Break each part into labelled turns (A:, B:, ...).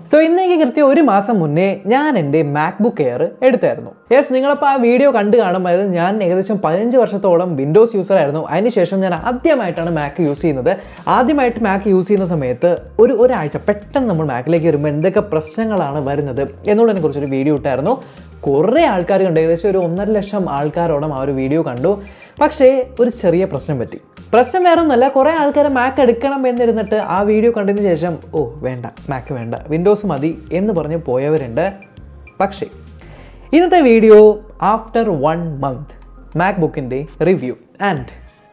A: So ഇന്നേക്ക് കൃത്യം ഒരു മാസം മുന്നേ ഞാൻ എൻ്റെ മാക്ബുക്ക് എയർ എടുത്തായിരുന്നു. യെസ്, നിങ്ങളപ്പോൾ ആ വീഡിയോ കണ്ടു കാണും. അതായത് ഞാൻ ഏകദേശം 15 വർഷത്തോളം വിൻഡോസ് യൂസർ ആയിരുന്നു. അതിനുശേഷം ഞാൻ ആദ്യമായിട്ടാണ് മാക്ക് യൂസ് ചെയ്യുന്നത്. ആദ്യമായിട്ട് മാക്ക് യൂസ് ചെയ്യുന്ന സമയത്ത് ഒരാഴ്ച പെട്ടെന്ന് നമ്മൾ മാക്കിലേക്ക് വരുമ്പോൾ എന്തൊക്കെ പ്രശ്നങ്ങളാണ് വരുന്നത് എന്നുള്ളതിനെ കുറിച്ചൊരു വീഡിയോ ഇട്ടായിരുന്നു. കുറേ ആൾക്കാർ കണ്ടു, ഏകദേശം ഒരു 1.5 ലക്ഷം ആൾക്കാരോളം ആ ഒരു വീഡിയോ കണ്ടു. പക്ഷേ ഒരു ചെറിയ പ്രശ്നം പറ്റി. പ്രശ്നം വേറെ ഒന്നുമല്ല, കുറേ ആൾക്കാർ മാക്ക് എടുക്കണം എന്നിരുന്നിട്ട് ആ വീഡിയോ കണ്ടതിന് ശേഷം വേണ്ട, മാക്ക് വേണ്ട, വിൻഡോസ് മതി എന്ന് പറഞ്ഞ് പോയവരുണ്ട്. പക്ഷേ ഇന്നത്തെ വീഡിയോ ആഫ്റ്റർ 1 മന്ത് മാക്ബുക്കിൻ്റെ റിവ്യൂ. ആൻഡ്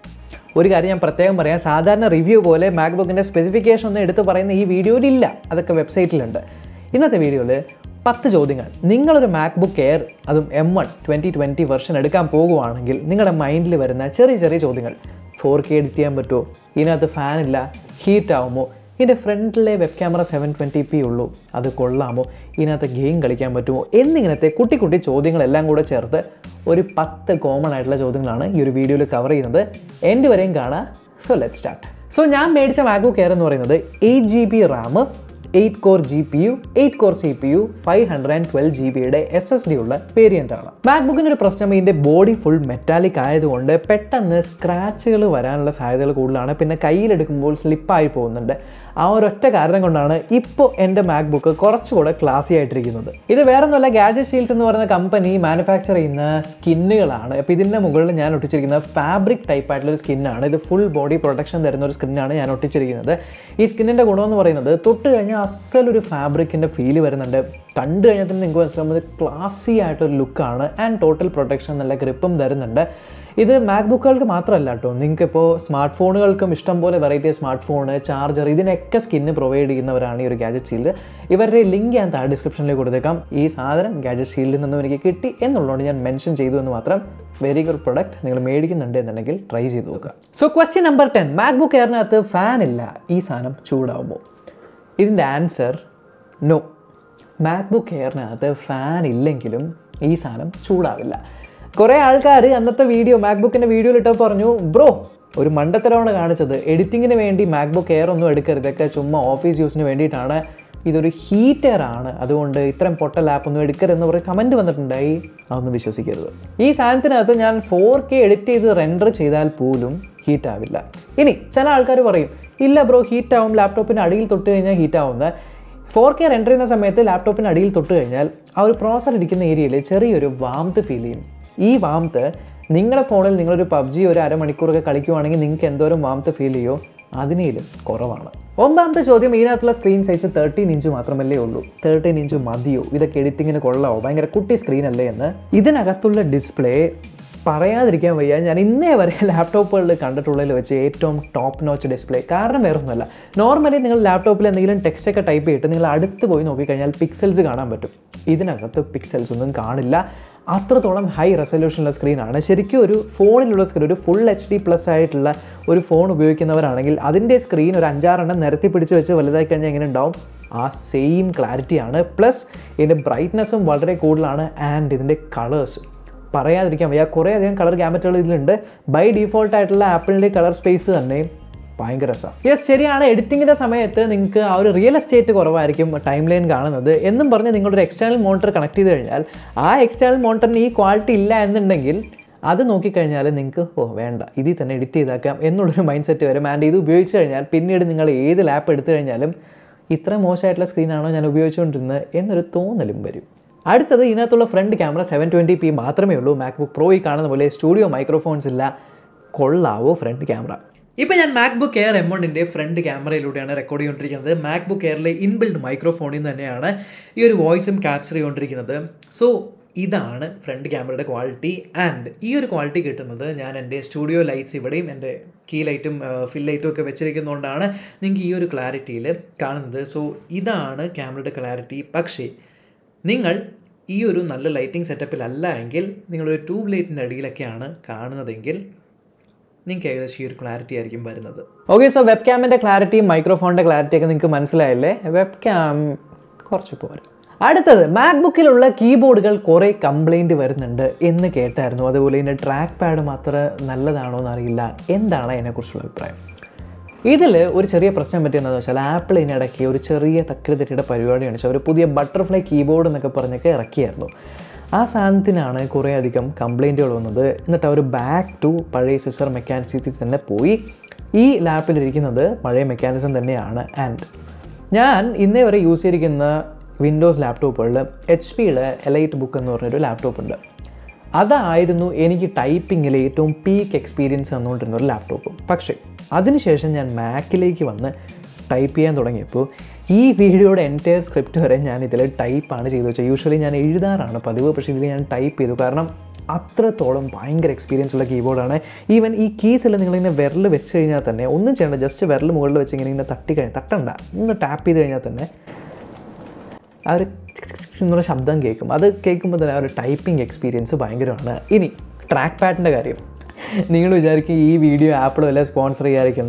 A: ഒരു കാര്യം ഞാൻ പ്രത്യേകം പറയാം, സാധാരണ റിവ്യൂ പോലെ മാക്ബുക്കിൻ്റെ സ്പെസിഫിക്കേഷൻ ഒന്നും എടുത്ത് പറയുന്ന ഈ വീഡിയോയിലില്ല, അതൊക്കെ വെബ്സൈറ്റിലുണ്ട്. ഇന്നത്തെ വീഡിയോയിൽ 10 ചോദ്യങ്ങൾ. നിങ്ങളൊരു മാക്ബുക്ക് എയർ അതും M1 2020 വെർഷൻ എടുക്കാൻ പോകുവാണെങ്കിൽ നിങ്ങളുടെ മൈൻഡിൽ വരുന്ന ചെറിയ ചെറിയ ചോദ്യങ്ങൾ. 4K എഡിറ്റ് ചെയ്യാൻ പറ്റുമോ? ഇതിനകത്ത് ഫാനില്ല, ഹീറ്റ് ആവുമോ? ഇതിൻ്റെ ഫ്രണ്ടിലെ വെബ് ക്യാമറ 720p ഉള്ളൂ, അത് കൊള്ളാമോ? ഇതിനകത്ത് ഗെയിം കളിക്കാൻ പറ്റുമോ? എന്നിങ്ങനത്തെ കുട്ടി കുട്ടി ചോദ്യങ്ങളെല്ലാം കൂടെ ചേർത്ത് ഒരു 10 കോമൺ ആയിട്ടുള്ള ചോദ്യങ്ങളാണ് ഈ ഒരു വീഡിയോയിൽ കവർ ചെയ്യുന്നത്. എൻ്റെ വരെയും കാണാം. So let start. സോ ഞാൻ മേടിച്ച മാക്ബുക്ക് എയർ എന്ന് പറയുന്നത് 8GB RAM, 8 core GPU, 8 core CPU, 512 GB SSD ഉള്ള വേരിയൻ്റ് ആണ്. മാക്ബുക്കിൻ്റെ ഒരു പ്രശ്നം, ഇതിൻ്റെ ബോഡി ഫുൾ മെറ്റാലിക് ആയതുകൊണ്ട് പെട്ടെന്ന് സ്ക്രാച്ചുകൾ വരാനുള്ള സാധ്യതകൾ കൂടുതലാണ്. പിന്നെ കയ്യിലെടുക്കുമ്പോൾ സ്ലിപ്പായി പോകുന്നുണ്ട്. ആ ഒരൊറ്റ കാരണം കൊണ്ടാണ് ഇപ്പോൾ എൻ്റെ മാക്ബുക്ക് കുറച്ചുകൂടെ ക്ലാസി ആയിട്ടിരിക്കുന്നത്. ഇത് വേറെ ഒന്നുമല്ല, ഗാഡ്ജറ്റ് ഷീൽഡ്സ് എന്ന് പറയുന്ന കമ്പനി മാനുഫാക്ചർ ചെയ്യുന്ന സ്കിന്നുകളാണ്. അപ്പോൾ ഇതിൻ്റെ മുകളിൽ ഞാൻ ഒട്ടിച്ചിരിക്കുന്ന ഫാബ്രിക് ടൈപ്പ് ആയിട്ടുള്ളൊരു സ്കിന്നാണ്. ഇത് ഫുൾ ബോഡി പ്രൊട്ടക്ഷൻ തരുന്ന ഒരു സ്കിന്നാണ് ഞാൻ ഒട്ടിച്ചിരിക്കുന്നത്. ഈ സ്കിന്നിൻ്റെ ഗുണമെന്ന് പറയുന്നത് തൊട്ട് കഴിഞ്ഞാൽ അസലൊരു ഫാബ്രിക്കിൻ്റെ ഫീല് വരുന്നുണ്ട്. കണ്ടു കഴിഞ്ഞാൽ തന്നെ നിങ്ങൾക്ക് മനസ്സിലാവുന്നത് ക്ലാസി ആയിട്ടൊരു ലുക്കാണ്. ആൻഡ് ടോട്ടൽ പ്രൊട്ടക്ഷൻ നല്ല ഗ്രിപ്പും തരുന്നുണ്ട്. ഇത് മാക്ബുക്കുകൾക്ക് മാത്രമല്ല കേട്ടോ, നിങ്ങൾക്കിപ്പോൾ സ്മാർട്ട് ഫോണുകൾക്കും ഇഷ്ടംപോലെ വെറൈറ്റി സ്മാർട്ട് ഫോണ്, ചാർജർ, ഇതിനൊക്കെ സ്കിന്ന് പ്രൊവൈഡ് ചെയ്യുന്നവരാണ് ഈ ഒരു ഗാഡ്ജറ്റ് ഷീൽഡ്. ഇവരുടെ ലിങ്ക് ഞാൻ താഴെ ഡിസ്ക്രിപ്ഷനിലേക്ക് കൊടുത്തേക്കാം. ഈ സാധനം ഗാഡ്ജറ്റ് ഷീൽഡിൽ നിന്നും എനിക്ക് കിട്ടി എന്നുള്ളതുകൊണ്ട് ഞാൻ മെൻഷൻ ചെയ്തു എന്ന് മാത്രം. Very good product. നിങ്ങൾ മേടിക്കുന്നുണ്ട് എന്നുണ്ടെങ്കിൽ ട്രൈ ചെയ്ത് നോക്കുക. സോ ക്വസ്റ്റ്യൻ നമ്പർ 10, മാക്ബുക്ക് എയറിനകത്ത് ഫാൻ ഇല്ല, ഈ സാധനം ചൂടാവുമോ? ഇതിൻ്റെ ആൻസർ നോ. മാക്ബുക്ക് എയറിനകത്ത് ഫാൻ ഇല്ലെങ്കിലും ഈ സാധനം ചൂടാവില്ല. കുറേ ആൾക്കാർ അന്നത്തെ വീഡിയോ മാക്ബുക്കിൻ്റെ വീഡിയോയിൽ ഇട്ടപ്പോൾ പറഞ്ഞു, ബ്രോ ഒരു മണ്ടത്തരമാണ് കാണിച്ചത്, എഡിറ്റിങ്ങിന് വേണ്ടി മാക്ബുക്ക് എയർ ഒന്നും എടുക്കരുത്, ഇതൊക്കെ ചുമ്മാ ഓഫീസ് യൂസിന് വേണ്ടിയിട്ടാണ്, ഇതൊരു ഹീറ്ററാണ്, അതുകൊണ്ട് ഇത്രയും പൊട്ട ലാപ്പൊന്നും എടുക്കരുതെന്ന് പറഞ്ഞ് കമൻറ്റ് വന്നിട്ടുണ്ടായി. അതൊന്നും വിശ്വസിക്കരുത്. ഈ സാധനത്തിനകത്ത് ഞാൻ 4K എഡിറ്റ് ചെയ്ത് റെൻഡർ ചെയ്താൽ പോലും ഹീറ്റാവില്ല. ഇനി ചില ആൾക്കാർ പറയും, ഇല്ല ബ്രോ ഹീറ്റാവും, ലാപ്ടോപ്പിൻ്റെ അടിയിൽ തൊട്ട് കഴിഞ്ഞാൽ ഹീറ്റാവുന്നത്. 4K റെൻഡർ ചെയ്യുന്ന സമയത്ത് ലാപ്ടോപ്പിൻ്റെ അടിയിൽ തൊട്ട് കഴിഞ്ഞാൽ ആ ഒരു പ്രോസസ്സർ ഇരിക്കുന്ന ഏരിയയിൽ ചെറിയൊരു വാംത്ത് ഫീൽ ചെയ്യും. ഈ വാംത്ത് നിങ്ങളുടെ ഫോണിൽ നിങ്ങളൊരു PUBG ഒരു അരമണിക്കൂറൊക്കെ കളിക്കുവാണെങ്കിൽ നിങ്ങൾക്ക് എന്തോരം വാംത്ത് ഫീൽ ചെയ്യുമോ അതിനേലും കുറവാണ്. 9ാമത്തെ ചോദ്യം, ഇതിനകത്തുള്ള സ്ക്രീൻ സൈസ് 13 ഇഞ്ച് മാത്രമല്ലേ ഉള്ളൂ. 13 ഇഞ്ച് മതിയോ? ഇതൊക്കെ എഡിറ്റിങ്ങിന് കൊള്ളാവോ? ഭയങ്കര കുട്ടി സ്ക്രീനല്ലേ എന്ന്. ഇതിനകത്തുള്ള ഡിസ്പ്ലേ പറയാതിരിക്കാൻ വയ്യ. ഞാൻ ഇന്നേ വരെ ലാപ്ടോപ്പുകളിൽ കണ്ടിട്ടുള്ളതിൽ വെച്ച് ഏറ്റവും ടോപ്പ് നോച്ച് ഡിസ്പ്ലേ. കാരണം വേറെ ഒന്നുമല്ല, നോർമലി നിങ്ങൾ ലാപ്ടോപ്പിൽ എന്തെങ്കിലും ടെക്സ്റ്റൊക്കെ ടൈപ്പ് ചെയ്തിട്ട് നിങ്ങൾ അടുത്ത് പോയി നോക്കിക്കഴിഞ്ഞാൽ പിക്സൽസ് കാണാൻ പറ്റും. ഇതിനകത്ത് പിക്സൽസ് ഒന്നും കാണില്ല. അത്രത്തോളം ഹൈ റെസൊല്യൂഷനുള്ള സ്ക്രീനാണ്. ശരിക്കും ഒരു ഫോണിലുള്ള സ്ക്രീൻ, ഒരു ഫുൾ HD+ ആയിട്ടുള്ള ഒരു ഫോൺ ഉപയോഗിക്കുന്നവരാണെങ്കിൽ അതിൻ്റെ സ്ക്രീൻ ഒരു 5-6 എണ്ണം നിരത്തി പിടിച്ച് വെച്ച് വലുതായി കഴിഞ്ഞാൽ എങ്ങനെ ഉണ്ടാവും? ആ സെയിം ക്ലാരിറ്റിയാണ്. പ്ലസ് ഇതിൻ്റെ ബ്രൈറ്റ്നസ്സും വളരെ കൂടുതലാണ്. ആൻഡ് ഇതിൻ്റെ കളേഴ്സ് പറയാതിരിക്കാൻ വയ്യ. കുറേ അധികം കളർ ഗാമറ്റുകൾ ഇതിലുണ്ട്. ബൈ ഡീഫോൾട്ട് ആയിട്ടുള്ള ആപ്പിളിൻ്റെ കളർ സ്പേസ് തന്നെ ഭയങ്കര രസമാണ്. യെസ്, ശരിയാണ്, എഡിറ്റിങ്ങിൻ്റെ സമയത്ത് നിങ്ങൾക്ക് ആ ഒരു റിയൽ എസ്റ്റേറ്റ് കുറവായിരിക്കും ടൈം ലൈൻ കാണുന്നത് എന്നും പറഞ്ഞ് നിങ്ങളൊരു എക്സ്റ്റേണൽ മോണിറ്റർ കണക്ട് ചെയ്ത് കഴിഞ്ഞാൽ ആ എക്സ്റ്റേണൽ മോണിറ്ററിന് ഈ ക്വാളിറ്റി ഇല്ല എന്നുണ്ടെങ്കിൽ അത് നോക്കിക്കഴിഞ്ഞാൽ നിങ്ങൾക്ക് വേണ്ട, ഇതിൽ തന്നെ എഡിറ്റ് ചെയ്താക്കാം എന്നുള്ളൊരു മൈൻഡ് സെറ്റ് വരും. ആൻഡ് ഇത് ഉപയോഗിച്ച് കഴിഞ്ഞാൽ പിന്നീട് നിങ്ങൾ ഏത് ലാപ്പ് എടുത്തു കഴിഞ്ഞാലും ഇത്ര മോശമായിട്ടുള്ള സ്ക്രീനാണോ ഞാൻ ഉപയോഗിച്ചുകൊണ്ടിരുന്നത് എന്നൊരു തോന്നലും വരും. അടുത്തത്, ഇതിനകത്തുള്ള ഫ്രണ്ട് ക്യാമറ 720p മാത്രമേ ഉള്ളൂ. മാക്ബുക്ക് പ്രോ ഈ കാണുന്ന പോലെ സ്റ്റുഡിയോ മൈക്രോഫോൺസ് ഇല്ല. കൊള്ളാവോ ഫ്രണ്ട് ക്യാമറ? ഇപ്പോൾ ഞാൻ മാക്ബുക്ക് എയർ M1ൻ്റെ ഫ്രണ്ട് ക്യാമറയിലൂടെയാണ് റെക്കോർഡ് ചെയ്തുകൊണ്ടിരിക്കുന്നത്. മാക്ബുക്ക് എയറിലെ ഇൻബിൽഡ് മൈക്രോഫോണിൽ നിന്ന് തന്നെയാണ് ഈ ഒരു വോയിസും ക്യാപ്ചർ ചെയ്തുകൊണ്ടിരിക്കുന്നത്. സോ ഇതാണ് ഫ്രണ്ട് ക്യാമറയുടെ ക്വാളിറ്റി. ആൻഡ് ഈ ഒരു ക്വാളിറ്റി കിട്ടുന്നത് ഞാൻ എൻ്റെ സ്റ്റുഡിയോ ലൈറ്റ്സ് ഇവിടെയും എൻ്റെ കീ ലൈറ്റും ഫിൽ ലൈറ്റും ഒക്കെ വെച്ചിരിക്കുന്നതുകൊണ്ടാണ് നിങ്ങൾക്ക് ഈ ഒരു ക്ലാരിറ്റിയിൽ കാണുന്നത്. സോ ഇതാണ് ക്യാമറയുടെ ക്ലാരിറ്റി. പക്ഷേ നിങ്ങൾ ഈ ഒരു നല്ല ലൈറ്റിംഗ് സെറ്റപ്പിലല്ല എങ്കിൽ, നിങ്ങളൊരു ട്യൂബ് ലൈറ്റിൻ്റെ അടിയിലൊക്കെയാണ് കാണുന്നതെങ്കിൽ നിങ്ങൾക്ക് ഏകദേശം ഈ ഒരു ക്ലാരിറ്റി ആയിരിക്കും വരുന്നത്. ഓക്കെ, സോ വെബ് ക്യാമിൻ്റെ ക്ലാരിറ്റിയും മൈക്രോഫോണിൻ്റെ ക്ലാരിറ്റിയൊക്കെ നിങ്ങൾക്ക് മനസ്സിലായല്ലേ? വെബ് ക്യാം കുറച്ച് പോരെ. അടുത്തത്, മാക്ബുക്കിലുള്ള കീബോർഡുകൾ കുറേ കംപ്ലൈൻറ്റ് വരുന്നുണ്ട് എന്ന് കേട്ടായിരുന്നു. അതുപോലെ ഇതിൻ്റെ ട്രാക്ക് പാഡും അത്ര നല്ലതാണോ എന്നറിയില്ല. എന്താണ് അതിനെക്കുറിച്ചുള്ള അഭിപ്രായം? ഇതിൽ ഒരു ചെറിയ പ്രശ്നം പറ്റിയെന്ന് വെച്ചാൽ ആപ്പിൾ ഇതിനിടയ്ക്ക് ഒരു ചെറിയ തക്കടിത്തട്ടിയുടെ പരിപാടി കാണിച്ചു. അവർ പുതിയ ബട്ടർഫ്ലൈ കീബോർഡ് എന്നൊക്കെ പറഞ്ഞൊക്കെ ഇറക്കിയായിരുന്നു. ആ സാധനത്തിനാണ് കുറേ അധികം കംപ്ലൈൻറ്റുകൾ വന്നത്. എന്നിട്ട് അവർ ബാക്ക് ടു പഴയ സിസ്റ്റർ മെക്കാനിസത്തിൽ തന്നെ പോയി. ഈ ലാപ്പിലിരിക്കുന്നത് പഴയ മെക്കാനിസം തന്നെയാണ്. ആൻഡ് ഞാൻ ഇന്നേ വരെ യൂസ് ചെയ്തിരിക്കുന്ന വിൻഡോസ് ലാപ്ടോപ്പുകളിൽ HP-യുടെ എലൈറ്റ് ബുക്ക് എന്ന് പറഞ്ഞൊരു ലാപ്ടോപ്പ് ഉണ്ട്. അതായിരുന്നു എനിക്ക് ടൈപ്പിങ്ങിൽ ഏറ്റവും പീക്ക് എക്സ്പീരിയൻസ് തന്നുകൊണ്ടിരുന്ന ഒരു ലാപ്ടോപ്പ്. പക്ഷേ അതിനുശേഷം ഞാൻ മാക്കിലേക്ക് വന്ന് ടൈപ്പ് ചെയ്യാൻ തുടങ്ങിയപ്പോൾ ഈ വീഡിയോയുടെ എൻറ്റയർ സ്ക്രിപ്റ്റ് വരെ ഞാൻ ഇതിൽ ടൈപ്പാണ് ചെയ്തു വെച്ചത്. യൂഷ്വലി ഞാൻ എഴുതാറാണ് പതിവ്, പക്ഷേ ഇതിൽ ഞാൻ ടൈപ്പ് ചെയ്തു. കാരണം അത്രത്തോളം ഭയങ്കര എക്സ്പീരിയൻസ് ഉള്ള കീബോർഡാണ്. ഈവൻ ഈ കീസിൽ നിങ്ങളിങ്ങനെ വിരൽ വെച്ച് കഴിഞ്ഞാൽ തന്നെ ഒന്നും ചെയ്യണ്ട, ജസ്റ്റ് വിരൽ മുകളിൽ വെച്ച് ഇങ്ങനെ തട്ടണ്ട, ഒന്ന് ടാപ്പ് ചെയ്ത് കഴിഞ്ഞാൽ തന്നെ ആ ഒരു എന്നുള്ള ശബ്ദം കേൾക്കും. അത് കേൾക്കുമ്പോൾ തന്നെ ആ ഒരു ടൈപ്പിംഗ് എക്സ്പീരിയൻസ് ഭയങ്കരമാണ്. ഇനി ട്രാക്ക് പാഡിൻ്റെ കാര്യം, നിങ്ങൾ വിചാരിക്കും ഈ വീഡിയോ ആപ്പിൾ വല്ല സ്പോൺസർ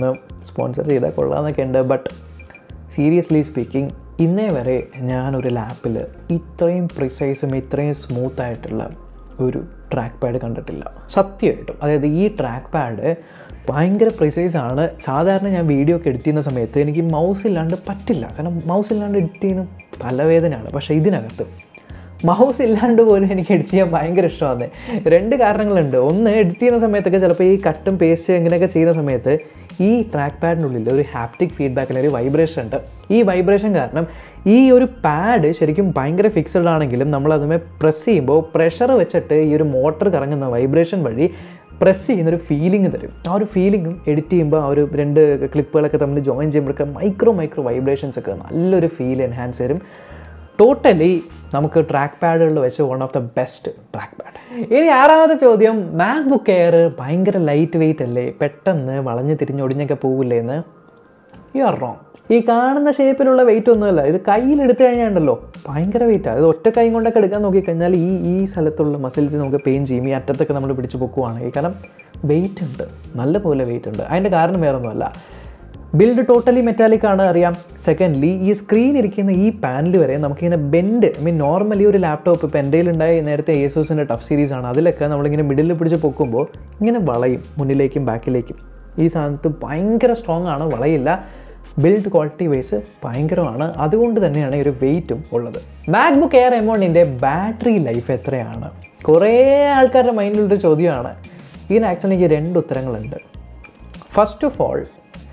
A: ചെയ്താൽ കൊള്ളാമെന്നൊക്കെ ഉണ്ട്. ബട്ട് സീരിയസ്ലി സ്പീക്കിംഗ്, ഇന്നേ വരെ ഞാനൊരു ലാപ്പിൽ ഇത്രയും പ്രിസൈസും ഇത്രയും സ്മൂത്തായിട്ടുള്ള ഒരു ട്രാക്ക് പാഡ് കണ്ടിട്ടില്ല സത്യമായിട്ടും. അതായത് ഈ ട്രാക്ക് പാഡ് ഭയങ്കര പ്രിസൈസാണ്. സാധാരണ ഞാൻ വീഡിയോ ഒക്കെ എഡിറ്റ് ചെയ്യുന്ന സമയത്ത് എനിക്ക് മൗസ് ഇല്ലാണ്ട് പറ്റില്ല, കാരണം മൗസ് ഇല്ലാണ്ട് എഡിറ്റ് ചെയ്യുന്ന തലവേദനയാണ്. പക്ഷേ ഇതിനകത്ത് മൗസ് ഇല്ലാണ്ട് പോലും എനിക്ക് എഡിറ്റ് ചെയ്യാൻ ഭയങ്കര ഇഷ്ടമാണ്. 2 കാരണങ്ങളുണ്ട്. ഒന്ന്, എഡിറ്റ് ചെയ്യുന്ന സമയത്തൊക്കെ ചിലപ്പോൾ ഈ കട്ടും പേസ്റ്റ് ഇങ്ങനെയൊക്കെ ചെയ്യുന്ന സമയത്ത് ഈ ട്രാക്ക് പാഡിനുള്ളിൽ ഒരു ഹാപ്റ്റിക് ഫീഡ്ബാക്കിൽ ഒരു വൈബ്രേഷൻ ഉണ്ട്. ഈ വൈബ്രേഷൻ കാരണം ഈ ഒരു പാഡ് ശരിക്കും ഭയങ്കര ഫിക്സഡ് ആണെങ്കിലും നമ്മളതുമേ പ്രസ് ചെയ്യുമ്പോൾ പ്രഷർ വെച്ചിട്ട് ഈ ഒരു മോട്ടർ കറങ്ങുന്ന വൈബ്രേഷൻ വഴി പ്രസ് ചെയ്യുന്നൊരു ഫീലിംഗ് തരും. ആ ഒരു ഫീലിംഗും എഡിറ്റ് ചെയ്യുമ്പോൾ ആ ഒരു 2 ക്ലിപ്പുകളൊക്കെ തമ്മിൽ ജോയിൻ ചെയ്യുമ്പോഴൊക്കെ മൈക്രോ വൈബ്രേഷൻസ് ഒക്കെ നല്ലൊരു ഫീൽ എൻഹാൻസ് തരും. ടോട്ടലി നമുക്ക് ട്രാക്ക് പാഡുകളിൽ വെച്ച് one of the best trackpad. ഇനി 6ാമത്തെ ചോദ്യം, മാക്ബുക്ക് എയർ ഭയങ്കര ലൈറ്റ് വെയിറ്റ് അല്ലേ, പെട്ടെന്ന് വളഞ്ഞ് തിരിഞ്ഞൊടിഞ്ഞൊക്കെ പോകില്ലേ എന്ന്. You are wrong. ഈ കാണുന്ന ഷേപ്പിലുള്ള വെയിറ്റ് ഒന്നുമല്ല. ഇത് കയ്യിലെടുത്ത് കഴിഞ്ഞാൽ ഭയങ്കര വെയിറ്റാണ്. ഇത് ഒറ്റ കൈ കൊണ്ടൊക്കെ എടുക്കാൻ നോക്കിക്കഴിഞ്ഞാൽ ഈ സ്ഥലത്തുള്ള മസിൽസ് നമുക്ക് പെയിൻ ചെയ്യും. ഈ അറ്റത്തൊക്കെ നമ്മൾ പിടിച്ച് പൊക്കുവാണെങ്കിൽ, കാരണം വെയിറ്റ് ഉണ്ട്, നല്ലപോലെ വെയിറ്റ് ഉണ്ട്. അതിൻ്റെ കാരണം വേറൊന്നുമല്ല, ബിൽഡ് ടോട്ടലി മെറ്റാലിക് ആണ് അറിയാം. സെക്കൻഡ്ലി, ഈ സ്ക്രീൻ ഇരിക്കുന്ന ഈ പാനൽ വരെ നമുക്കിങ്ങനെ ബെൻഡ്, നോർമലി ഒരു ലാപ്ടോപ്പ് ഇപ്പോൾ എൻ്റെ കയ്യിലുണ്ടായി നേരത്തെ ASUSൻ്റെ ടഫ് സീരീസ് ആണ്, അതിലൊക്കെ നമ്മളിങ്ങനെ മിഡിലിൽ പിടിച്ച് പൊക്കുമ്പോൾ ഇങ്ങനെ വളയും മുന്നിലേക്കും ബാക്കിലേക്കും. ഈ സാധനത്ത് ഭയങ്കര സ്ട്രോങ് ആണ്, വളയില്ല. ബിൽഡ് ക്വാളിറ്റി വൈസ് ഭയങ്കരമാണ്. അതുകൊണ്ട് തന്നെയാണ് ഈ ഒരു വെയിറ്റും ഉള്ളത്. മാക്ബുക്ക് എയർ M1ൻ്റെ ബാറ്ററി ലൈഫ് എത്രയാണ്? കുറേ ആൾക്കാരുടെ മൈൻഡിലൊരു ചോദ്യമാണ്. ഇതിന് ആക്ച്വലി എനിക്ക് 2 ഉത്തരങ്ങളുണ്ട്. ഫസ്റ്റ് ഓഫ് ഓൾ,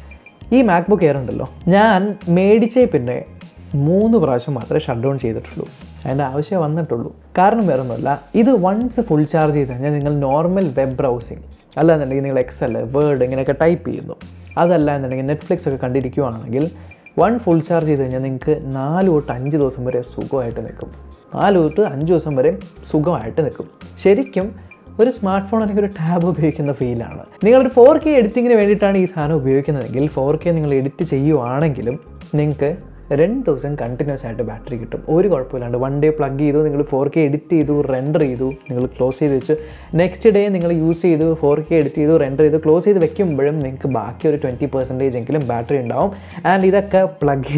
A: ഈ മാക്ബുക്ക് എയർ ഉണ്ടല്ലോ, ഞാൻ മേടിച്ചേ പിന്നെ 3 പ്രാവശ്യം മാത്രമേ ഷട്ട് ഡൗൺ ചെയ്തിട്ടുള്ളൂ. അതിൻ്റെ ആവശ്യം വന്നിട്ടുള്ളൂ. കാരണം വേറൊന്നുമല്ല, ഇത് വൺസ് ഫുൾ ചാർജ് ചെയ്ത് കഴിഞ്ഞാൽ നിങ്ങൾ നോർമൽ വെബ് ബ്രൗസിങ് അല്ലാന്നുണ്ടെങ്കിൽ നിങ്ങൾ Excel, Word ഇങ്ങനെയൊക്കെ ടൈപ്പ് ചെയ്യുന്നു, അതല്ല എന്നുണ്ടെങ്കിൽ നെറ്റ്ഫ്ലിക്സ് ഒക്കെ കണ്ടിരിക്കുകയാണെങ്കിൽ ഫുൾ ചാർജ് ചെയ്ത് കഴിഞ്ഞാൽ നിങ്ങൾക്ക് 4 തൊട്ട് 5 ദിവസം വരെ സുഖമായിട്ട് നിൽക്കും. 4 തൊട്ട് 5 ദിവസം വരെ സുഖമായിട്ട് നിൽക്കും. ശരിക്കും ഒരു സ്മാർട്ട് ഫോൺ അല്ലെങ്കിൽ ഒരു ടാബ് ഉപയോഗിക്കുന്ന ഫീലാണ്. നിങ്ങളൊരു 4K എഡിറ്റിങ്ങിന് വേണ്ടിയിട്ടാണ് ഈ സാധനം ഉപയോഗിക്കുന്നതെങ്കിൽ 4K നിങ്ങൾ എഡിറ്റ് ചെയ്യുവാണെങ്കിലും നിങ്ങൾക്ക് 2 ദിവസം കണ്ടിന്യൂസ് ആയിട്ട് ബാറ്ററി കിട്ടും. ഒരു കുഴപ്പമില്ലാണ്ട് 1 ഡേ പ്ലഗ് ചെയ്തു, നിങ്ങൾ 4K എഡിറ്റ് ചെയ്തു, റെൻഡർ ചെയ്തു, നിങ്ങൾ ക്ലോസ് ചെയ്ത് വെച്ചു, നെക്സ്റ്റ് ഡേ നിങ്ങൾ യൂസ് ചെയ്തു, 4K എഡിറ്റ് ചെയ്തു, റെൻഡർ ചെയ്തു, ക്ലോസ് ചെയ്ത് വെക്കുമ്പോഴും നിങ്ങൾക്ക് ബാക്കി ഒരു 20% എങ്കിലും ബാറ്ററി ഉണ്ടാവും. ആൻഡ് ഇതൊക്കെ പ്ലഗ്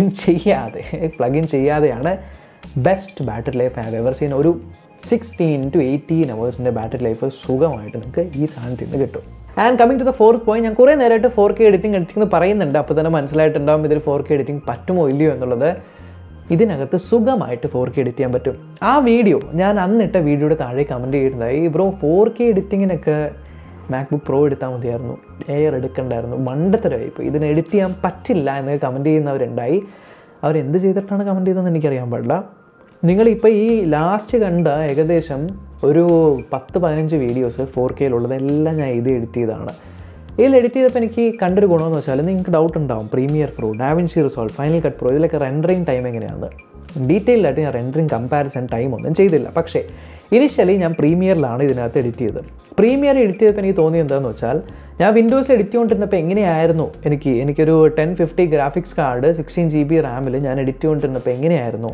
A: ഇൻ ചെയ്യാതെയാണ് best battery life have ever seen. ഒരു 16 to 18 hours ബാറ്ററി ലൈഫ് സുഖമായിട്ട് നിങ്ങൾക്ക് ഈ സാധനത്തിൽ നിന്ന് കിട്ടും. And coming to the 4th point, ഞാൻ കുറേ നേരമായിട്ട് 4K എഡിറ്റിംഗ് എന്ന് പറയുന്നുണ്ട്. അപ്പോൾ തന്നെ മനസ്സിലായിട്ടുണ്ടാകും ഇതിൽ 4K എഡിറ്റിംഗ് പറ്റുമോ ഇല്ലയോ എന്നുള്ളത്. ഇതിനകത്ത് സുഖമായിട്ട് 4K എഡിറ്റ് ചെയ്യാൻ പറ്റും. ആ വീഡിയോ ഞാൻ അന്നിട്ട വീഡിയോയുടെ താഴെ കമൻറ്റ് ചെയ്തിട്ടുണ്ടായി, ബ്രോ 4K എഡിറ്റിങ്ങിനൊക്കെ മാക്ബുക്ക് പ്രോ എടുത്താൽ മതിയായിരുന്നു, എയർ എടുക്കണ്ടായിരുന്നു, മണ്ടത്തരമായി ഇപ്പോൾ ഇതിന് എഡിറ്റ് ചെയ്യാൻ പറ്റില്ല എന്നൊക്കെ കമൻറ്റ് ചെയ്യുന്നവരുണ്ടായി. അവരെന്ത് ചെയ്തിട്ടാണ് കമൻറ്റ് ചെയ്തതെന്ന് എനിക്കറിയാൻ പാടില്ല. നിങ്ങളിപ്പോൾ ഈ ലാസ്റ്റ് കണ്ട ഏകദേശം ഒരു 10-15 വീഡിയോസ് 4Kയിലുള്ളതെല്ലാം ഞാൻ ഇത് എഡിറ്റ് ചെയ്തതാണ്. ഇതിൽ എഡിറ്റ് ചെയ്തപ്പോൾ എനിക്ക് കണ്ടൊരു ഗുണമെന്ന് വെച്ചാൽ, നിങ്ങൾക്ക് ഡൗട്ട് ഉണ്ടാവും Premiere Pro, DaVinci Resolve, Final Cut Pro ഇതിലൊക്കെ റെൻഡറിങ് ടൈം എങ്ങനെയാണ്. ഡീറ്റെയിൽഡായിട്ട് ഞാൻ റെൻഡറിങ് കമ്പാരിസൺ ടൈം ഒന്നും ചെയ്തില്ല. പക്ഷേ ഇനിഷ്യലി ഞാൻ പ്രീമിയറിലാണ് ഇതിനകത്ത് എഡിറ്റ് ചെയ്തത്. പ്രീമിയർ എഡിറ്റ് ചെയ്തപ്പോൾ എനിക്ക് തോന്നിയത് എന്താണെന്ന് വെച്ചാൽ, ഞാൻ വിൻഡോസ് എഡിറ്റ് ചെയ്തുകൊണ്ടിരുന്നപ്പോൾ എങ്ങനെയായിരുന്നു എനിക്കൊരു 1050 ഗ്രാഫിക്സ് കാർഡ് 16 GB റാമിൽ ഞാൻ എഡിറ്റ് ചെയ്തുകൊണ്ടിരുന്നപ്പോൾ എങ്ങനെയായിരുന്നു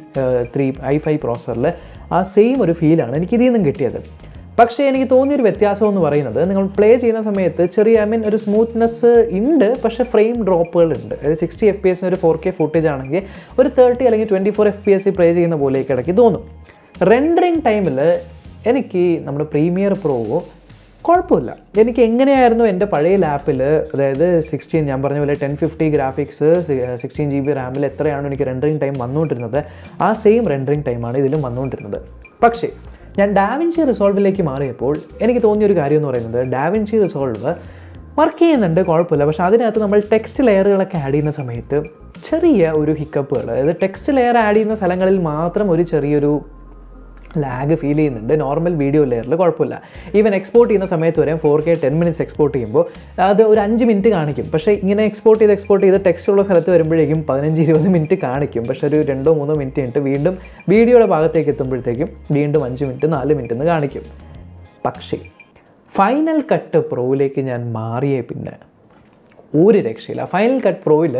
A: i5 പ്രോസറിൽ ആ സെയിം ഒരു ഫീലാണ് എനിക്ക് ഇതിൽ നിന്നും കിട്ടിയത്. പക്ഷേ എനിക്ക് തോന്നിയൊരു വ്യത്യാസം എന്ന് പറയുന്നത്, നിങ്ങൾ പ്ലേ ചെയ്യുന്ന സമയത്ത് ചെറിയ ഒരു സ്മൂത്ത്നെസ് ഉണ്ട്, പക്ഷേ ഫ്രെയിം ഡ്രോപ്പുകളുണ്ട്. അതായത് 60 FPS ഒരു 4K ഫുട്ടേജ് ആണെങ്കിൽ ഒരു 30 അല്ലെങ്കിൽ 24 FPS പ്ലേ ചെയ്യുന്ന പോലെയൊക്കെ ഇടയ്ക്ക് തോന്നും. റെൻഡറിങ് ടൈമിൽ എനിക്ക് നമ്മുടെ പ്രീമിയർ പ്രോ കുഴപ്പമില്ല. എനിക്ക് എങ്ങനെയായിരുന്നു എൻ്റെ പഴയ ലാപ്പിൽ, അതായത് 16 ഞാൻ പറഞ്ഞ പോലെ 1050 ഗ്രാഫിക്സ് 16 GB റാമിൽ എത്രയാണോ എനിക്ക് റെൻഡറിങ് ടൈം വന്നുകൊണ്ടിരുന്നത്, ആ സെയിം റെൻഡറിങ് ടൈമാണ് ഇതിലും വന്നുകൊണ്ടിരുന്നത്. പക്ഷേ ഞാൻ ഡാവിൻസി റിസോൾവിലേക്ക് മാറിയപ്പോൾ എനിക്ക് തോന്നിയൊരു കാര്യം എന്ന് പറയുന്നത്, ഡാവിൻസി റിസോൾവ് വർക്ക് ചെയ്യുന്നുണ്ട്, കുഴപ്പമില്ല. പക്ഷേ അതിനകത്ത് നമ്മൾ ടെക്സ്റ്റ് ലെയറുകളൊക്കെ ആഡ് ചെയ്യുന്ന സമയത്ത് ചെറിയ ഒരു ഹിക്കപ്പുകൾ, അതായത് ടെക്സ്റ്റ് ലെയർ ആഡ് ചെയ്യുന്ന സ്ഥലങ്ങളിൽ മാത്രം ഒരു ചെറിയൊരു ലാഗ് ഫീൽ ചെയ്യുന്നുണ്ട്. നോർമൽ വീഡിയോ ലെയറിൽ കുഴപ്പമില്ല. ഈവൻ എക്സ്പോർട്ട് ചെയ്യുന്ന സമയത്ത് വരെ 4K 10 minutes എക്സ്പോർട്ട് ചെയ്യുമ്പോൾ അത് ഒരു 5 മിനിറ്റ് കാണിക്കും. പക്ഷേ ഇങ്ങനെ എക്സ്പോർട്ട് ചെയ്ത് ടെക്സ്റ്റ് ഉള്ള സ്ഥലത്ത് വരുമ്പോഴേക്കും 15-20 മിനിറ്റ് കാണിക്കും. പക്ഷേ ഒരു 2-3 മിനിറ്റ് കഴിഞ്ഞിട്ട് വീണ്ടും വീഡിയോയുടെ ഭാഗത്തേക്ക് എത്തുമ്പോഴത്തേക്കും വീണ്ടും 5 മിനിറ്റ് 4 മിനിറ്റ് എന്ന് കാണിക്കും. പക്ഷേ ഫൈനൽ കട്ട് പ്രോയിലേക്ക് ഞാൻ മാറിയേ പിന്നെ ഒരു രക്ഷയില്ല. ഫൈനൽ കട്ട് പ്രോയിൽ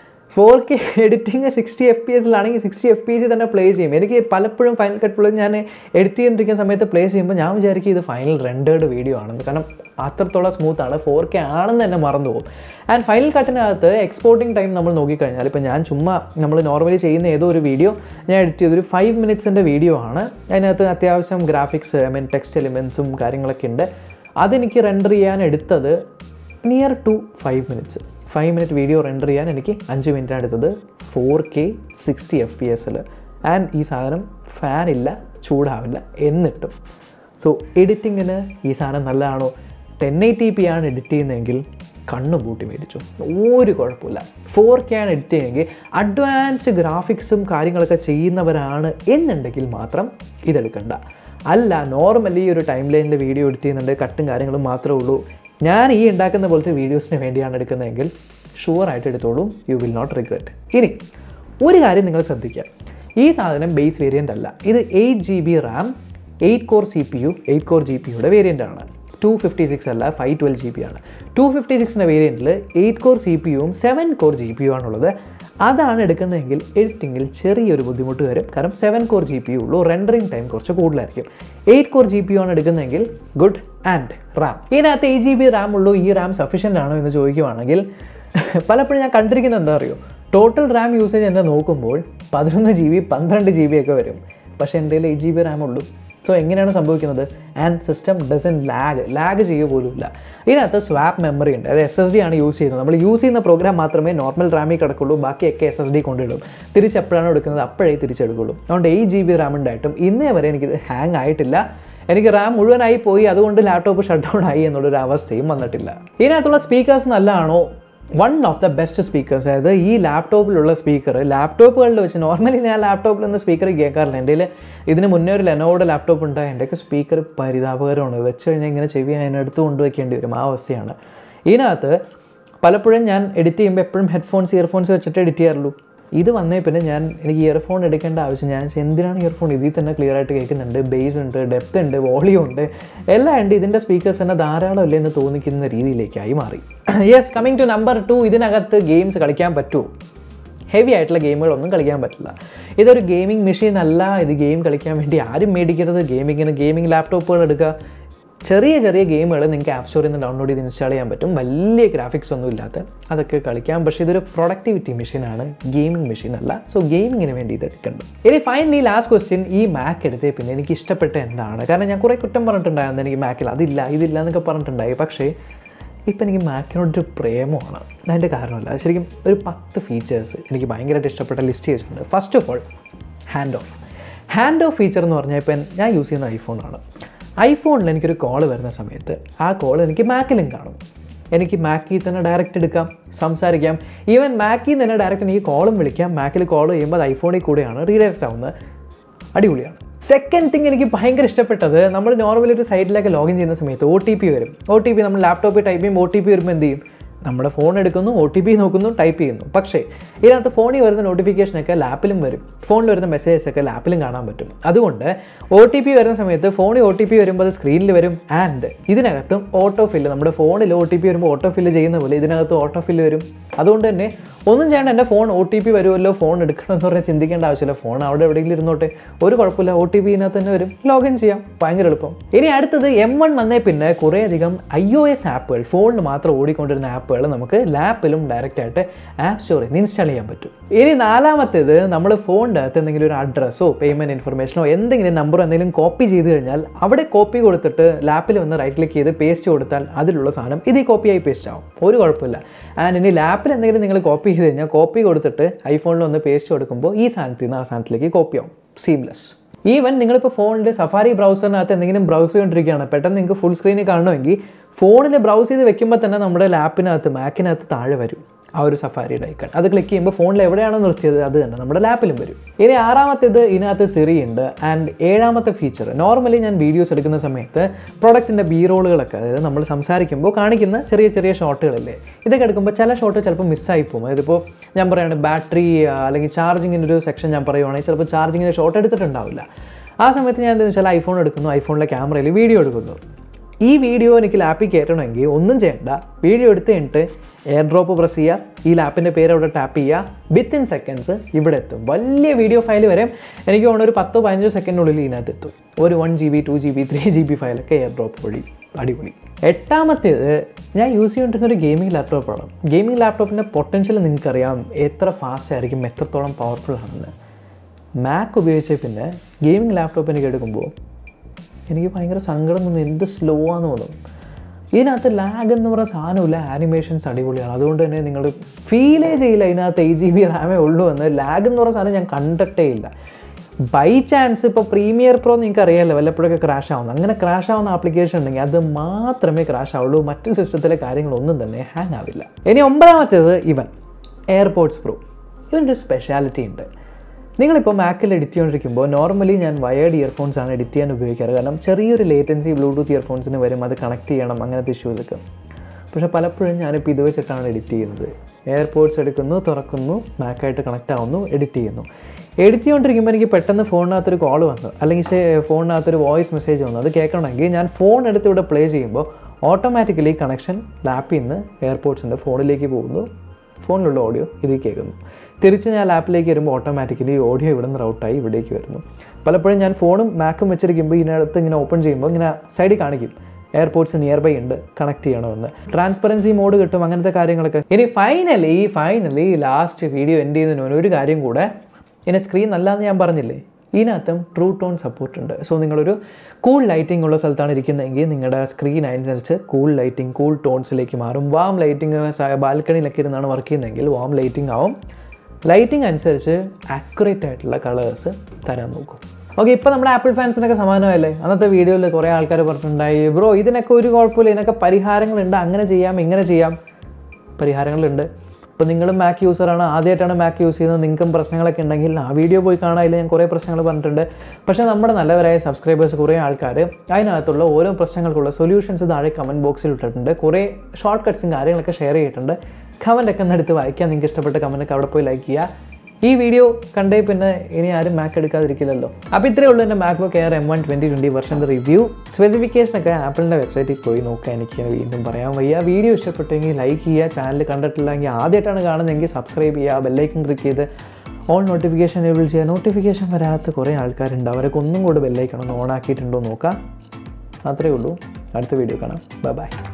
A: 4K എഡിറ്റിങ് 60 FPS-ലാണെങ്കിൽ 60 FPS തന്നെ പ്ലേ ചെയ്യും. എനിക്ക് പലപ്പോഴും ഫൈനൽ കട്ട് പ്ലേ ഞാൻ എഡിറ്റ് ചെയ്തിരിക്കുന്ന സമയത്ത് പ്ലേ ചെയ്യുമ്പോൾ ഞാൻ വിചാരിക്കും ഇത് ഫൈനൽ റെൻഡേർഡ് വീഡിയോ ആണെന്ന്. കാരണം അത്രത്തോളം സ്മൂത്താണ്, 4K ആണെന്ന് തന്നെ മറന്നു പോകും. ആൻഡ് ഫൈനൽ കട്ടിനകത്ത് എക്സ്പോർട്ടിംഗ് ടൈം നമ്മൾ നോക്കിക്കഴിഞ്ഞാൽ, ഇപ്പോൾ ഞാൻ ചുമ്മാ നമ്മൾ നോർമലി ചെയ്യുന്ന ഏതോ ഒരു വീഡിയോ ഞാൻ എഡിറ്റ് ചെയ്തൊരു 5 minutes വീഡിയോ ആണ്. അതിനകത്ത് അത്യാവശ്യം ഗ്രാഫിക്സ്, ടെക്സ്റ്റ് എലിമെൻസും കാര്യങ്ങളൊക്കെ ഉണ്ട്. അതെനിക്ക് റെൻഡർ ചെയ്യാൻ എടുത്തത് near to 5 minutes. 5 minute video render ചെയ്യാൻ എനിക്ക് 5 മിനിറ്റ് എടുത്തത് 4K 60 FPS-ൽ. ആൻഡ് ഈ സാധനം ഫാനില്ല, ചൂടാവില്ല എന്നിട്ടും. സോ എഡിറ്റിങ്ങിന് ഈ സാധനം നല്ലതാണോ? 1080p ആണ് എഡിറ്റ് ചെയ്യുന്നതെങ്കിൽ കണ്ണു പൂട്ടി മേടിച്ചു, ഒരു കുഴപ്പമില്ല. 4K ആണ് എഡിറ്റ് ചെയ്യുമെങ്കിൽ അഡ്വാൻസ്ഡ് ഗ്രാഫിക്സും കാര്യങ്ങളൊക്കെ ചെയ്യുന്നവരാണ് എന്നുണ്ടെങ്കിൽ മാത്രം ഇതെടുക്കണ്ട. അല്ല, നോർമലി ഒരു ടൈം ലൈനിൽ വീഡിയോ എഡിറ്റ് ചെയ്യുന്നുണ്ട്, കട്ടും കാര്യങ്ങളും മാത്രമേ ഉള്ളൂ, ഞാൻ ഈ ഉണ്ടാക്കുന്ന പോലത്തെ വീഡിയോസിന് വേണ്ടിയാണ് എടുക്കുന്നതെങ്കിൽ ഷുവറായിട്ട് എടുത്തോളൂ, യു വിൽ നോട്ട് റിഗ്രറ്റ്. ഇനി ഒരു കാര്യം നിങ്ങൾ ശ്രദ്ധിക്കുക, ഈ സാധനം ബേസ് വേരിയൻ്റ് അല്ല. ഇത് 8 GB RAM 8 core CPU 8 core GPUയുടെ വേരിയൻ്റ് ആണ്. 256 അല്ല, 512 GB ആണ്. 256ൻ്റെ വേരിയൻറ്റിൽ 8 കോർ CPU-യും 7 കോർ GPU ആണുള്ളത്. അതാണ് എടുക്കുന്നതെങ്കിൽ എഡിറ്റിങ്ങിൽ ചെറിയൊരു ബുദ്ധിമുട്ട് വരും. കാരണം 7 കോർ GPU ഉള്ളൂ, റെൻഡറിങ് ടൈം കുറച്ച് കൂടുതലായിരിക്കും. 8 കോർ GPU ആണ് എടുക്കുന്നതെങ്കിൽ ഗുഡ്. ആൻഡ് റാം, ഇതിനകത്ത് 8 GB റാം ഉള്ളൂ, ഈ റാം സഫീഷ്യൻ്റ് ആണോ എന്ന് ചോദിക്കുവാണെങ്കിൽ പലപ്പോഴും ഞാൻ കണ്ടിരിക്കുന്നത് എന്താ അറിയോ, ടോട്ടൽ റാം യൂസേജ് എന്നെ നോക്കുമ്പോൾ 11 GB 12 GB ഒക്കെ വരും. പക്ഷേ എൻ്റെ കയ്യിൽ 8 GB റാം ഉള്ളൂ. സോ എങ്ങനെയാണ് സംഭവിക്കുന്നത്? ആൻഡ് സിസ്റ്റം ഡസൻ ലാഗ് ചെയ്യുക പോലുമില്ല. ഇതിനകത്ത് സ്വാപ്പ് മെമ്മറി ഉണ്ട്, അത് SSD ആണ് യൂസ് ചെയ്യുന്നത്. നമ്മൾ യൂസ് ചെയ്യുന്ന പ്രോഗ്രാം മാത്രമേ നോർമൽ റാമിൽ കിടക്കുള്ളൂ, ബാക്കിയൊക്കെ SSD കൊണ്ടിടും. തിരിച്ചെപ്പോഴാണ് എടുക്കുന്നത് അപ്പോഴേ തിരിച്ചെടുക്കുള്ളൂ. അതുകൊണ്ട് 8 GB റാം ഉണ്ടായിട്ടും ഇന്നേ വരെ എനിക്കിത് ഹാങ് ആയിട്ടില്ല. എനിക്ക് റാം മുഴുവനായി പോയി അതുകൊണ്ട് ലാപ്ടോപ്പ് ഷട്ട് ഡൗൺ ആയി എന്നുള്ളൊരു അവസ്ഥയും വന്നിട്ടില്ല. ഇതിനകത്തുള്ള സ്പീക്കേഴ്സ് നല്ലതാണോ? One of the best speakers. അതായത് ഈ ലാപ്ടോപ്പിലുള്ള സ്പീക്കർ ലാപ്ടോപ്പുകളിൽ വെച്ച് നോർമലി ഞാൻ ലാപ്ടോപ്പിൽ നിന്ന് സ്പീക്കർ കേൾക്കാറില്ല. എൻ്റെ ഇതിന് മുന്നേ ഒരു ലെനോവോയുടെ ലാപ്ടോപ്പ് ഉണ്ട്, എൻ്റെയൊക്കെ സ്പീക്കർ പരിതാപകരമാണ്. വെച്ച് കഴിഞ്ഞാൽ ഇങ്ങനെ ചെവി അതിനടുത്ത് കൊണ്ടുവയ്ക്കേണ്ടി വരും, ആ അവസ്ഥയാണ്. ഇതിനകത്ത് പലപ്പോഴും ഞാൻ എഡിറ്റ് ചെയ്യുമ്പോൾ എപ്പോഴും ഇയർഫോൺസ് വെച്ചിട്ട് എഡിറ്റ് ചെയ്യാറുള്ളൂ. ഇത് വന്നേ പിന്നെ എനിക്ക് ഇയർഫോൺ എടുക്കേണ്ട ആവശ്യം, ഞാൻ എന്തിനാണ് ഇയർഫോൺ, ഇതിൽ തന്നെ ക്ലിയർ ആയിട്ട് കേൾക്കുന്നുണ്ട്, ബേസ് ഉണ്ട്, ഡെപ്ത് ഉണ്ട്, വോളിയം ഉണ്ട്, എല്ലാം ഉണ്ട്. ഇതിൻ്റെ സ്പീക്കേഴ്സ് തന്നെ ധാരാളം അല്ലേ എന്ന് തോന്നിക്കുന്ന രീതിയിലേക്കായി മാറി. യെസ്, കമ്മിങ് ടു നമ്പർ 2, ഇതിനകത്ത് ഗെയിംസ് കളിക്കാൻ പറ്റുമോ? ഹെവി ആയിട്ടുള്ള ഗെയിമുകളൊന്നും കളിക്കാൻ പറ്റില്ല. ഇതൊരു ഗെയിമിംഗ് മെഷീൻ അല്ല. ഇത് ഗെയിം കളിക്കാൻ വേണ്ടി ആരും മേടിക്കരുത്. ഗെയിമിംഗ് ലാപ്ടോപ്പുകൾ എടുക്കുക. ചെറിയ ഗെയിമുകൾ നിങ്ങൾക്ക് ആപ്പ് സ്റ്റോറിൽ നിന്ന് ഡൗൺലോഡ് ചെയ്ത് ഇൻസ്റ്റാൾ ചെയ്യാൻ പറ്റും, വലിയ ഗ്രാഫിക്സ് ഒന്നും ഇല്ലാത്ത, അതൊക്കെ കളിക്കാം. പക്ഷേ ഇതൊരു പ്രൊഡക്ടിവിറ്റി മെഷീനാണ്, ഗെയിമിംഗ് മെഷീൻ അല്ല. സോ ഗെയിമിങ്ങിന് വേണ്ടി ഇത് എടുക്കേണ്ടത്. ഇനി ഫൈനലി ലാസ്റ്റ് ക്വസ്റ്റ്യൻ, ഈ മാക്ക് എടുത്തേ പിന്നെ എനിക്ക് ഇഷ്ടപ്പെട്ട എന്താണ്? കാരണം ഞാൻ കുറേ കുറ്റം പറഞ്ഞിട്ടുണ്ടായിരുന്നു, എനിക്ക് മാക്കിൽ ഇതില്ല എന്നൊക്കെ പറഞ്ഞിട്ടുണ്ടായി. പക്ഷേ ഇപ്പം എനിക്ക് മാക്കിനോടൊരു പ്രേമമാണ്. അതിൻ്റെ കാരണമല്ല, ശരിക്കും ഒരു 10 ഫീച്ചേഴ്സ് എനിക്ക് ഭയങ്കരമായിട്ട് ഇഷ്ടപ്പെട്ട ലിസ്റ്റ് ചെയ്തിട്ടുണ്ട്. First of all, handoff feature എന്ന് പറഞ്ഞാൽ ഇപ്പം ഞാൻ യൂസ് ചെയ്യുന്ന ഐഫോണാണ്. ഐഫോണിൽ എനിക്കൊരു കോൾ വരുന്ന സമയത്ത് ആ കോൾ എനിക്ക് മാക്കിലും കാണും. എനിക്ക് മാക്കിൽ തന്നെ ഡയറക്റ്റ് എടുക്കാം, സംസാരിക്കാം. ഈവൻ മാക്കിൽ തന്നെ ഡയറക്റ്റ് എനിക്ക് കോളും വിളിക്കാം. മാക്കിൽ കോൾ ചെയ്യുമ്പോൾ അത് ഐഫോണിൽ കൂടെയാണ് റീഡയറക്റ്റ് ആവുന്നത്. അടിപൊളിയാണ്. സെക്കൻഡ് തിങ് എനിക്ക് ഭയങ്കര ഇഷ്ടപ്പെട്ടത്, നമ്മൾ നോർമലി ഒരു സൈറ്റിലേക്ക് ലോഗിൻ ചെയ്യുന്ന സമയത്ത് OTP വരും. OTP നമ്മൾ ലാപ്ടോപ്പിൽ ടൈപ്പ് ചെയ്യുമ്പോൾ OTP വരുമ്പോൾ എന്ത് ചെയ്യും? നമ്മുടെ ഫോൺ എടുക്കുന്നു, OTP നോക്കുന്നു, ടൈപ്പ് ചെയ്യുന്നു. പക്ഷേ ഇതിനകത്ത് ഫോണിൽ വരുന്ന നോട്ടിഫിക്കേഷനൊക്കെ ലാപ്പിലും വരും, ഫോണിൽ വരുന്ന മെസ്സേജസൊക്കെ ലാപ്പിലും കാണാൻ പറ്റും. അതുകൊണ്ട് OTP വരുന്ന സമയത്ത് ഫോണിൽ OTP വരുമ്പോൾ അത് സ്ക്രീനിൽ വരും. ആൻഡ് ഇതിനകത്തും ഓട്ടോ ഫില്ല്, നമ്മുടെ ഫോണിൽ OTP വരുമ്പോൾ ഓട്ടോ ഫില്ല് ചെയ്യുന്ന പോലെ ഇതിനകത്ത് ഓട്ടോ ഫില്ല് വരും. അതുകൊണ്ട് തന്നെ ഒന്നും ചെയ്യേണ്ട, എൻ്റെ ഫോൺ OTP വരുമല്ലോ, ഫോൺ എടുക്കണമെന്ന് പറഞ്ഞാൽ ചിന്തിക്കേണ്ട ആവശ്യമില്ല. ഫോൺ അവിടെ എവിടെയെങ്കിലും ഇരുന്നോട്ടെ, ഒരു കുഴപ്പമില്ല, OTP ഇതിനകത്ത് തന്നെ വരും, ലോഗിൻ ചെയ്യാം, ഭയങ്കര എളുപ്പം. ഇനി അടുത്തത് M1 വന്നേ പിന്നെ കുറേയധികം iOS ആപ്പുകൾ, ഫോണിൽ മാത്രം ഓടിക്കൊണ്ടിരുന്ന ആപ്പുകൾ ആപ്പുകൾ നമുക്ക് ലാപ്പിലും ഡയറക്റ്റായിട്ട് ആപ്പ് സ്റ്റോറിൽ നിന്ന് ഇൻസ്റ്റാൾ ചെയ്യാൻ പറ്റും. ഇനി നാലാമത്തേത്, നമ്മൾ ഫോണിൻ്റെ അകത്ത് എന്തെങ്കിലും ഒരു അഡ്രസ്സോ പേയ്മെൻറ്റ് ഇൻഫർമേഷനോ എന്തെങ്കിലും നമ്പറോ എന്തെങ്കിലും കോപ്പി ചെയ്ത് കഴിഞ്ഞാൽ അവിടെ കോപ്പി കൊടുത്തിട്ട് ലാപ്പിൽ വന്ന് റൈറ്റ് ക്ലിക്ക് ചെയ്ത് പേസ്റ്റ് കൊടുത്താൽ അതിലുള്ള സാധനം ഇത് കോപ്പിയായി പേസ്റ്റ് ആവും, ഒരു കുഴപ്പമില്ല. ആൻഡ് ഇനി ലാപ്പിൽ എന്തെങ്കിലും നിങ്ങൾ കോപ്പി ചെയ്ത് കഴിഞ്ഞാൽ കോപ്പി കൊടുത്തിട്ട് ഐഫോണിൽ ഒന്ന് പേസ്റ്റ് കൊടുക്കുമ്പോൾ ഈ സാധനത്തിൽ നിന്ന് ആ സാധനത്തിലേക്ക് കോപ്പി ആവും, സീംലെസ്. ഈവൻ നിങ്ങളിപ്പോൾ ഫോണിൽ സഫാരി ബ്രൗസറിനകത്ത് എന്തെങ്കിലും ബ്രൗസ് ചെയ്തുകൊണ്ടിരിക്കുകയാണ്, പെട്ടെന്ന് നിങ്ങൾക്ക് ഫുൾ സ്ക്രീനിൽ കാണണമെങ്കിൽ ഫോണിൽ ബ്രൗസ് ചെയ്ത് വെക്കുമ്പോൾ തന്നെ നമ്മുടെ ലാപ്പിനകത്ത് മാക്കിനകത്ത് താഴെ വരും ആ ഒരു സഫാരിയുടെ ഐക്കൺ. അത് ക്ലിക്ക് ചെയ്യുമ്പോൾ ഫോണിൽ എവിടെയാണോ നിർത്തിയത് അത് തന്നെ നമ്മുടെ ലാപ്പിലും വരും. ഇനി ആറാമത്തേത്, ഇതിനകത്ത് സിറി ഉണ്ട്. ആൻഡ് ഏഴാമത്തെ ഫീച്ചർ, നോർമലി ഞാൻ വീഡിയോസ് എടുക്കുന്ന സമയത്ത് പ്രൊഡക്റ്റിൻ്റെ ബി റോളുകളൊക്കെ, അതായത് നമ്മൾ സംസാരിക്കുമ്പോൾ കാണിക്കുന്ന ചെറിയ ചെറിയ ഷോട്ടുകളില്ലേ, ഇതൊക്കെ എടുക്കുമ്പോൾ ചില ഷോട്ട് ചിലപ്പോൾ മിസ്സായി പോകും. അതിപ്പോൾ ഞാൻ പറയുകയാണ് ബാറ്ററി അല്ലെങ്കിൽ ചാർജിങ്ങിൻ്റെ ഒരു സെക്ഷൻ ഞാൻ പറയുവാണെങ്കിൽ ചിലപ്പോൾ ചാർജിങ്ങിൻ്റെ ഷോട്ട് എടുത്തിട്ടുണ്ടാവില്ല. ആ സമയത്ത് ഞാൻ എന്താണെന്ന് വെച്ചാൽ ഐഫോൺ എടുക്കുന്നു, ഐഫോണിലെ ക്യാമറയിൽ വീഡിയോ എടുക്കുന്നു. ഈ വീഡിയോ എനിക്ക് ലാപ്പിൽ കയറ്റണമെങ്കിൽ ഒന്നും ചെയ്യണ്ട, വീഡിയോ എടുത്ത് കഴിഞ്ഞിട്ട് എയർ ഡ്രോപ്പ് പ്രസ് ചെയ്യുക, ഈ ലാപ്പിൻ്റെ പേര് അവിടെ ടാപ്പ് ചെയ്യുക, വിത്തിൻ സെക്കൻഡ്സ് ഇവിടെ എത്തും. വലിയ വീഡിയോ ഫയൽ വരെ എനിക്ക് തോന്നുന്നു ഒരു 10-15 സെക്കൻഡിനുള്ളിൽ ഇതിനകത്ത് എത്തും. ഒരു 1 GB 2 GB 3 GB ഫയലൊക്കെ എയർ ഡ്രോപ്പ് വഴി അടിപൊളി. എട്ടാമത്തേത്, ഞാൻ യൂസ് ചെയ്തുകൊണ്ടിരുന്ന ഒരു ഗെയിമിംഗ് ലാപ്ടോപ്പാണ്. ഗെയിമിംഗ് ലാപ്ടോപ്പിൻ്റെ പൊട്ടൻഷ്യൽ നിങ്ങൾക്കറിയാം, എത്ര ഫാസ്റ്റ് ആയിരിക്കും, എത്രത്തോളം പവർഫുൾ ആണെന്ന്. മാക് ഉപയോഗിച്ച പിന്നെ ഗെയിമിംഗ് ലാപ്ടോപ്പ് എനിക്ക് എടുക്കുമ്പോൾ എനിക്ക് ഭയങ്കര സങ്കടം തോന്നി, എന്ത് സ്ലോ ആണെന്ന് തോന്നും. ഇതിനകത്ത് ലാഗ് എന്ന് പറയുന്ന സാധനമില്ല, ആനിമേഷൻസ് അടിപൊളിയാണ്. അതുകൊണ്ട് തന്നെ നിങ്ങൾ ഫീലേ ചെയ്യില്ല ഇതിനകത്ത് 8 GB റാമേ ഉള്ളൂ എന്ന്. ലാഗ് എന്ന് പറയുന്ന സാധനം ഞാൻ കണ്ടിട്ടേ ഇല്ല. ബൈ ചാൻസ് ഇപ്പോൾ പ്രീമിയർ പ്രോ നിങ്ങൾക്ക് അറിയാമല്ലോ വല്ലപ്പോഴൊക്കെ ക്രാഷ് ആവുന്നു, അങ്ങനെ ക്രാഷ് ആവുന്ന ആപ്ലിക്കേഷൻ ഉണ്ടെങ്കിൽ അത് മാത്രമേ ക്രാഷ് ആവുള്ളൂ, മറ്റ് സിസ്റ്റത്തിലെ കാര്യങ്ങളൊന്നും തന്നെ ഹാങ് ആവില്ല. ഇനി 9ാമത്തേത്, ഇവൻ എയർപോഡ്സ് പ്രോ. ഇവൻ്റെ ഒരു സ്പെഷ്യാലിറ്റി ഉണ്ട്. നിങ്ങളിപ്പോൾ മാക്കിൽ എഡിറ്റ് ചെയ്തുകൊണ്ടിരിക്കുമ്പോൾ നോർമലി ഞാൻ വയേർഡ് ഇയർഫോൺസ് ആണ് എഡിറ്റ് ചെയ്യാൻ ഉപയോഗിക്കാറ്. കാരണം ചെറിയൊരു ലേറ്റൻസി ബ്ലൂടൂത്ത് ഇയർഫോൺസിന് വരും, അത് കണക്ട് ചെയ്യണം, അങ്ങനത്തെ ഇഷ്യൂസൊക്കെ. പക്ഷേ പലപ്പോഴും ഞാനിപ്പോൾ ഇത് വെച്ചിട്ടാണ് എഡിറ്റ് ചെയ്യുന്നത്. എയർപോഡ്സ് എടുക്കുന്നു, തുറക്കുന്നു, മാക്കായിട്ട് കണക്റ്റ് ആവുന്നു, എഡിറ്റ് ചെയ്യുന്നു. എഡിറ്റ് ചെയ്തുകൊണ്ടിരിക്കുമ്പോൾ എനിക്ക് പെട്ടെന്ന് ഫോണിനകത്തൊരു കോൾ വന്നു, അല്ലെങ്കിൽ ഫോണിനകത്തൊരു വോയിസ് മെസ്സേജ് വന്നു. അത് കേൾക്കണമെങ്കിൽ ഞാൻ ഫോൺ എടുത്ത് ഇവിടെ പ്ലേ ചെയ്യുമ്പോൾ ഓട്ടോമാറ്റിക്കലി കണക്ഷൻ ലാപ്പിൽ നിന്ന് എയർപോഡ്സിൻ്റെ ഫോണിലേക്ക് പോകുന്നു, ഫോണിലുള്ള ഓഡിയോ ഇതിൽ കേൾക്കുന്നു. തിരിച്ച് ഞാൻ ലാപ്പിലേക്ക് വരുമ്പോൾ ഓട്ടോമാറ്റിക്കലി ഓഡിയോ ഇവിടെ നിന്ന് റൗട്ടായി ഇവിടേക്ക് വരുന്നു. പലപ്പോഴും ഞാൻ ഫോണും മാക്കും വെച്ചിരിക്കുമ്പോൾ ഇതിനകത്ത് ഇങ്ങനെ ഓപ്പൺ ചെയ്യുമ്പോൾ ഇങ്ങനെ സൈഡിൽ കാണിക്കും എയർപോഡ്സ് നിയർ ബൈ ഉണ്ട്, കണക്ട് ചെയ്യണമെന്ന്. ട്രാൻസ്പെറൻസി മോഡ് കിട്ടും, അങ്ങനത്തെ കാര്യങ്ങളൊക്കെ. ഇനി ഫൈനലി ലാസ്റ്റ് വീഡിയോ എൻഡ് ചെയ്യുന്നതിന് ഒരു കാര്യം കൂടെ, ഇതിന് സ്ക്രീൻ നല്ലതെന്ന് ഞാൻ പറഞ്ഞില്ലേ, ഇതിനകത്തും ട്രൂ ടോൺ സപ്പോർട്ട് ഉണ്ട്. സോ നിങ്ങളൊരു കൂൾ ലൈറ്റിംഗ് ഉള്ള സ്ഥലത്താണ് ഇരിക്കുന്നതെങ്കിൽ നിങ്ങളുടെ സ്ക്രീൻ അനുസരിച്ച് കൂൾ ലൈറ്റിംഗ്, കൂൾ ടോൺസിലേക്ക് മാറും. വാം ലൈറ്റിംഗ് ബാൽക്കണിയിലൊക്കെ ഇരുന്നാണ് വർക്ക് ചെയ്യുന്നതെങ്കിൽ വാം ലൈറ്റിംഗ് ആവും. ലൈറ്റിംഗ് അനുസരിച്ച് ആക്യുറേറ്റ് ആയിട്ടുള്ള കളേഴ്സ് തരാൻ നോക്കും. ഓക്കെ, ഇപ്പോൾ നമ്മുടെ ആപ്പിൾ ഫാൻസിനൊക്കെ സമാനമല്ലേ? അന്നത്തെ വീഡിയോയിൽ കുറേ ആൾക്കാർ പറഞ്ഞിട്ടുണ്ടായി, ബ്രോ ഇതിനൊക്കെ ഒരു കുഴപ്പമില്ല, ഇതിനൊക്കെ പരിഹാരങ്ങളുണ്ട്, അങ്ങനെ ചെയ്യാം ഇങ്ങനെ ചെയ്യാം. പരിഹാരങ്ങളുണ്ട്. ഇപ്പോൾ നിങ്ങളും മാക് യൂസറാണ്, ആദ്യമായിട്ടാണ് മാക് യൂസ് ചെയ്യുന്നത്, നിങ്ങൾക്കും പ്രശ്നങ്ങളൊക്കെ ഉണ്ടെങ്കിൽ ആ വീഡിയോ പോയി കാണാതില്ല, ഞാൻ കുറേ പ്രശ്നങ്ങൾ പറഞ്ഞിട്ടുണ്ട്. പക്ഷേ നമ്മുടെ നല്ലവരായ സബ്സ്ക്രൈബേഴ്സ് കുറേ ആൾക്കാർ അതിനകത്തുള്ള ഓരോ പ്രശ്നങ്ങൾക്കുള്ള സൊല്യൂഷൻസ് താഴെ കമൻറ്റ് ബോക്സിൽ ഇട്ടിട്ടുണ്ട്. കുറേ ഷോർട്ട് കട്ട്സും കാര്യങ്ങളൊക്കെ ഷെയർ ചെയ്തിട്ടുണ്ട്. കമൻറ്റൊക്കെ ഒന്ന് എടുത്ത് വായിക്കാം. നിങ്ങൾക്ക് ഇഷ്ടപ്പെട്ട കമൻറ്റൊക്കെ അവിടെ പോയി ലൈക്ക് ചെയ്യുക. ഈ വീഡിയോ കണ്ടേ പിന്നെ ഇനി ആരും മാക് എടുക്കാതിരിക്കില്ലല്ലോ. അപ്പോൾ ഇത്രയേ ഉള്ളൂ എൻ്റെ MacBook Air M1 2020 വെർഷൻ്റെ റിവ്യൂ. സ്പെസിഫിക്കേഷനൊക്കെ ആപ്പിളിൻ്റെ വെബ്സൈറ്റിൽ പോയി നോക്കുക, എനിക്ക് വീണ്ടും പറയാൻ വയ്യ. വീഡിയോ ഇഷ്ടപ്പെട്ടെങ്കിൽ ലൈക്ക് ചെയ്യുക, ചാനൽ കണ്ടിട്ടില്ലെങ്കിൽ ആദ്യമായിട്ടാണ് കാണുന്നതെങ്കിൽ സബ്സ്ക്രൈബ് ചെയ്യുക, ബെല്ലൈക്കൺ ക്ലിക്ക് ചെയ്ത് ഓൾ നോട്ടിഫിക്കേഷൻ എനേബിൾ ചെയ്യുക. നോട്ടിഫിക്കേഷൻ വരാത്ത കുറേ ആൾക്കാരുണ്ട്, അവരൊക്കെ ഒന്നും കൂടെ ബെല്ലൈക്കൺ ഒന്ന് ഓൺ ആക്കിയിട്ടുണ്ടോ നോക്കാം. അത്രയേ ഉള്ളൂ. അടുത്ത വീഡിയോ കാണാം. ബൈ.